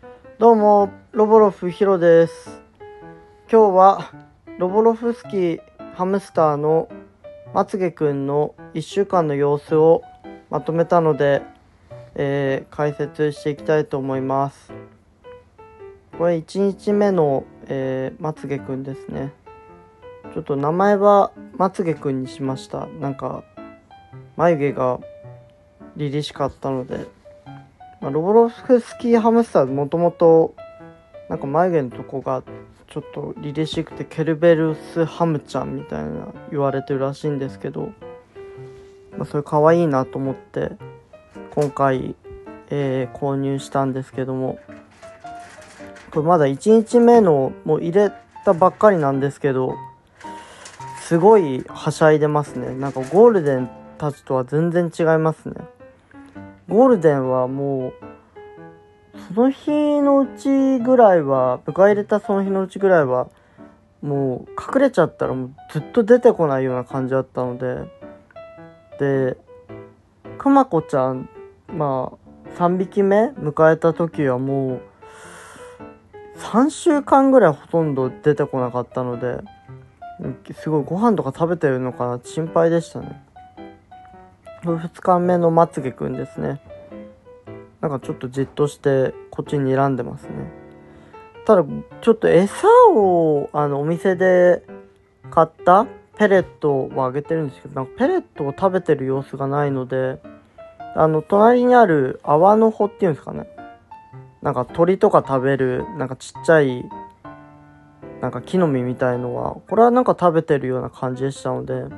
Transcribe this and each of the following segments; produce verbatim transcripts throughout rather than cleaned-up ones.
どうも、ロボロフヒロです。今日はロボロフスキーハムスターのまつげくんのいっしゅうかんの様子をまとめたので、えー、解説していきたいと思います。これいちにちめの、えー、まつげくんですね。ちょっと名前はまつげくんにしました。なんか眉毛が凛々しかったので、まあ、ロボロフスキーハムスターもともとなんか眉毛のとこがちょっと凛々しくてケルベルスハムちゃんみたいな言われてるらしいんですけど、まあ、それ可愛いなと思って今回、えー、購入したんですけども、これまだいちにちめのもう入れたばっかりなんですけど、すごいはしゃいでますね。なんかゴールデンたちとは全然違いますね。ゴールデンはもうその日のうちぐらいは迎え入れたその日のうちぐらいはもう隠れちゃったらもうずっと出てこないような感じだったので、でくまこちゃんまあさんびきめ迎えた時はもうさんしゅうかんぐらいほとんど出てこなかったので、すごいご飯とか食べてるのかな心配でしたね。ふつかめのまつげくんですね。なんかちょっとじっとしてこっちに睨んでますね。ただちょっと餌をあのお店で買ったペレットをあげてるんですけど、なんかペレットを食べてる様子がないので、あの隣にある泡の穂っていうんですかね、なんか鳥とか食べるなんかちっちゃいなんか木の実みたいのはこれはなんか食べてるような感じでしたので、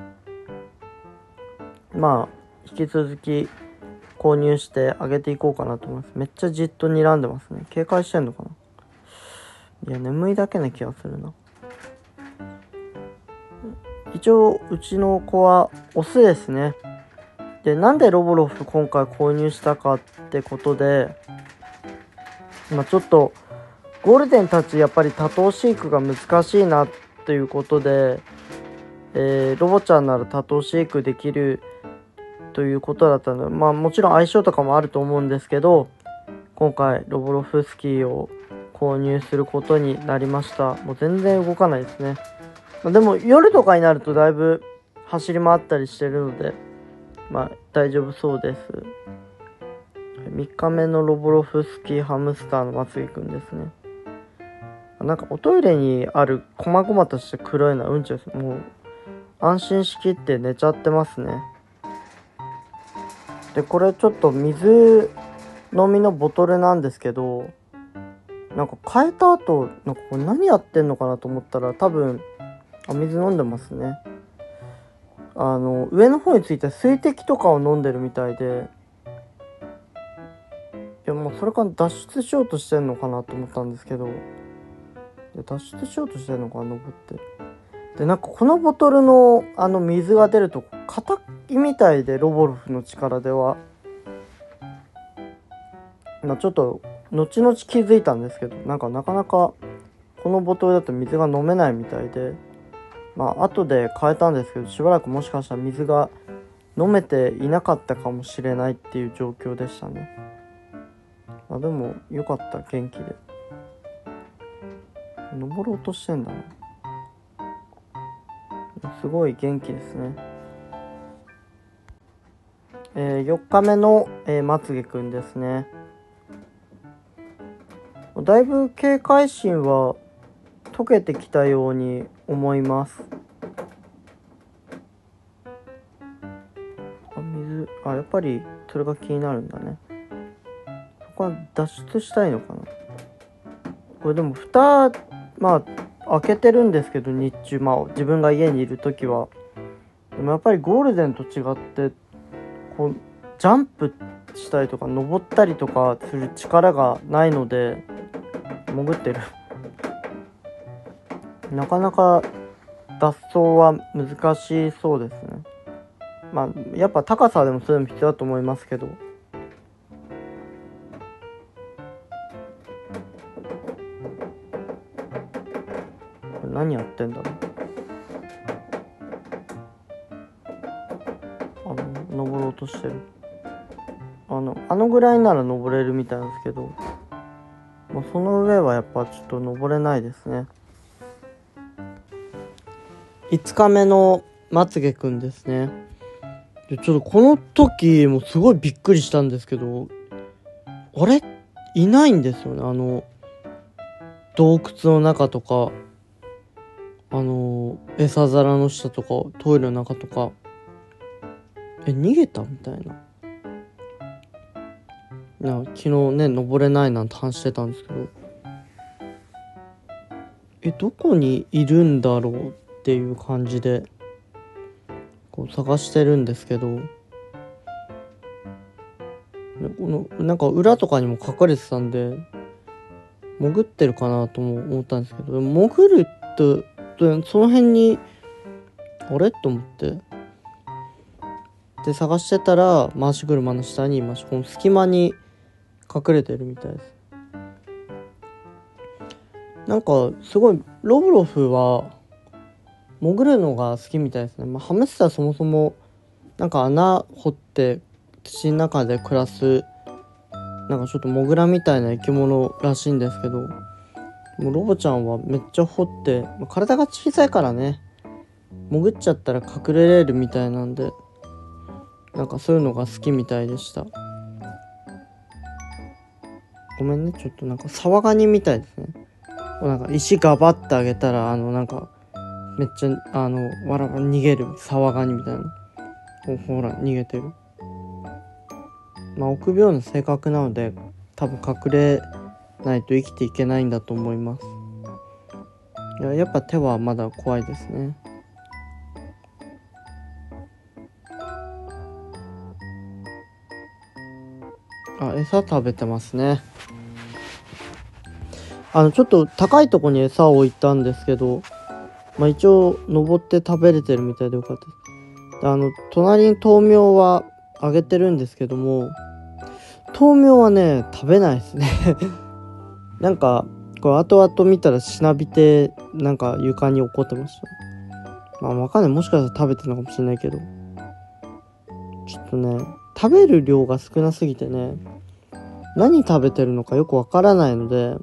まあ引き続き購入してあげていこうかなと思います。めっちゃじっと睨んでますね。警戒してんのかな。いや眠いだけな気がするな。一応うちの子はオスですね。でなんでロボロフ今回購入したかってことで、まあちょっとゴールデンたちやっぱり多頭飼育が難しいなっていうことで、えー、ロボちゃんなら多頭飼育できるということだったので、まあもちろん相性とかもあると思うんですけど、今回ロボロフスキーを購入することになりました。もう全然動かないですね。でも夜とかになるとだいぶ走り回ったりしてるので、まあ大丈夫そうです。みっかめのロボロフスキーハムスターのまつげくんですね。なんかおトイレにある細々とした黒いのはうんちです。もう安心しきって寝ちゃってますね。でこれちょっと水飲みのボトルなんですけど、なんか変えた後なんかこれ何やってんのかなと思ったら、多分あ水飲んでますね。あの上の方について水滴とかを飲んでるみたいで、いやもうそれから脱出しようとしてんのかなと思ったんですけど、脱出しようとしてんのかな登って。でなんかこのボトルのあの水が出ると硬いみたいで、ロボロフの力では、まあ、ちょっと後々気づいたんですけど、なんかなかなかこのボトルだと水が飲めないみたいで、まあ後で変えたんですけど、しばらくもしかしたら水が飲めていなかったかもしれないっていう状況でしたね。あでもよかった、元気で登ろうとしてんだな。すごい元気ですね。えー、よっかめの、えー、まつげくんですね。だいぶ警戒心は解けてきたように思います。あ水あやっぱりそれが気になるんだね。そこは脱出したいのかな。これでも蓋まあ開けてるんですけど、日中まあ自分が家にいる時は。でもやっぱりゴールデンと違ってこうジャンプしたりとか登ったりとかする力がないので、潜ってるなかなか脱走は難しそうですね。まあやっぱ高さでもそういうの必要だと思いますけど、これ何やってんだろう。あの登ろうとしてる。あのあのぐらいなら登れるみたいなんですけど、 まあ、その上はやっぱちょっと登れないですね。いつかめのまつげくんですね。でちょっとこの時もすごいびっくりしたんですけど、あれいないんですよね。あの洞窟の中とか、あの餌皿の下とかトイレの中とか、え逃げたみたいな。な昨日ね登れないなんて話してたんですけど、えどこにいるんだろうっていう感じでこう探してるんですけど、このなんか裏とかにも隠れてたんで潜ってるかなとも思ったんですけど、潜るとその辺にあれと思ってで探してたら、回し車の下にいました。この隙間に隠れてるみたいです。なんかすごいロブロフは潜るのが好きみたいですね。まあ、ハムスターそもそもなんか穴掘って土の中で暮らすなんかちょっとモグラみたいな生き物らしいんですけど、もうロボちゃんはめっちゃ掘って、まあ、体が小さいからね潜っちゃったら隠れれるみたいなんで、なんかそういうのが好きみたいでした。ごめんね、ちょっとなんかサワガニみたいですね。なんか石ガバってあげたらあのなんかめっちゃあのわらわら逃げるサワガニみたいな。ほら逃げてる。まあ臆病な性格なので多分隠れないと生きていけないんだと思います。いや、やっぱ手はまだ怖いですね。あ、餌食べてますね。あのちょっと高いとこに餌を置いたんですけど、まあ一応登って食べれてるみたいでよかったです。であの隣に豆苗はあげてるんですけども、豆苗はね食べないですねなんかこれ後々見たらしなびてなんか床に落っこってました。まあわかんない、もしかしたら食べてるのかもしれないけど、ちょっとね食べる量が少なすぎてね何食べてるのかよくわからないので、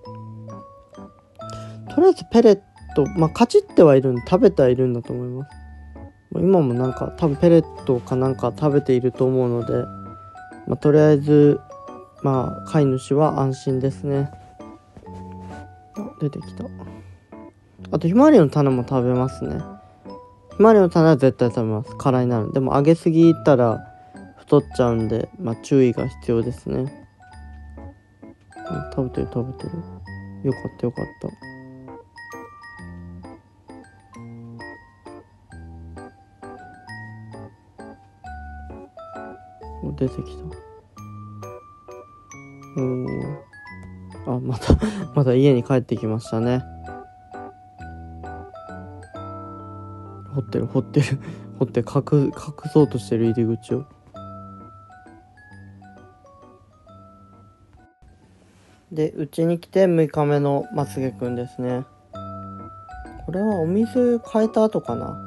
とりあえずペレット、まあカチってはいるんで食べてはいるんだと思います。今もなんか多分ペレットかなんか食べていると思うので、まあ、とりあえずまあ飼い主は安心ですね。出てきた。あとひまわりの種も食べますね。ひまわりの種は絶対食べます。辛いなる。でも揚げすぎたら太っちゃうんで、まあ注意が必要ですね。食べてる食べてる。よかったよかった。出てきた。おー。あ、またまた家に帰ってきましたね。掘ってる掘ってる掘って隠隠そうとしてる入り口を。でうちに来てむいかめのまつげくんですね。これはお水変えた後かな。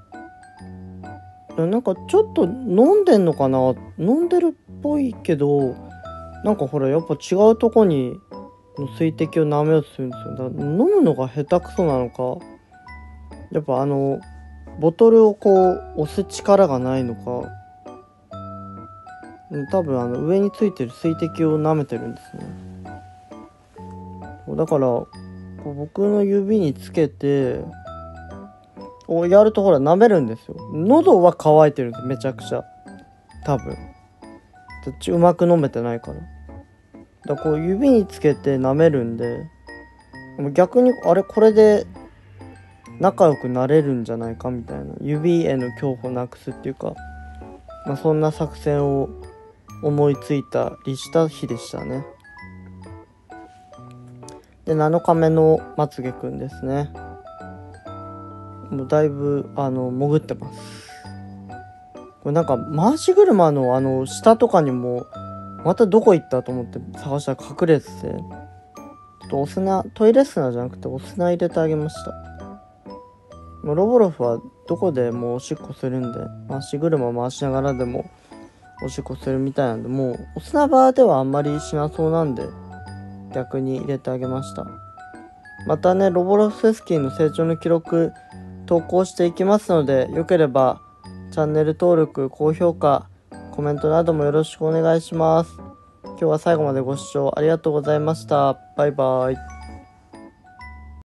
なんかちょっと飲んでんのかな、飲んでるっぽいけど、なんかほらやっぱ違うとこに水滴を舐めようとするんですよ。だから飲むのが下手くそなのか、やっぱあのボトルをこう押す力がないのか、多分あの上についてる水滴を舐めてるんですね。だからこう僕の指につけてをやるとほら舐めるんですよ。喉は渇いてるんです、めちゃくちゃ。多分どっちうまく飲めてないから。だからこう指につけて舐めるんで、逆にあれこれで仲良くなれるんじゃないかみたいな、指への恐怖をなくすっていうか、まあ、そんな作戦を思いついたりした日でしたね。でなのかめのまつげくんですね。もうだいぶあの潜ってます。これなんか回し車のあの下とかにもまたどこ行ったと思って探したら隠れてて、ちょっとお砂、トイレ砂じゃなくてお砂入れてあげました。もうロボロフはどこでもおしっこするんで、回し車回しながらでもおしっこするみたいなんで、もうお砂場ではあんまりしなそうなんで、 逆に入れてあげました。またね、ロボロフスキーの成長の記録投稿していきますので、よければチャンネル登録、高評価、コメントなどもよろしくお願いします。今日は最後までご視聴ありがとうございました。バイバイ。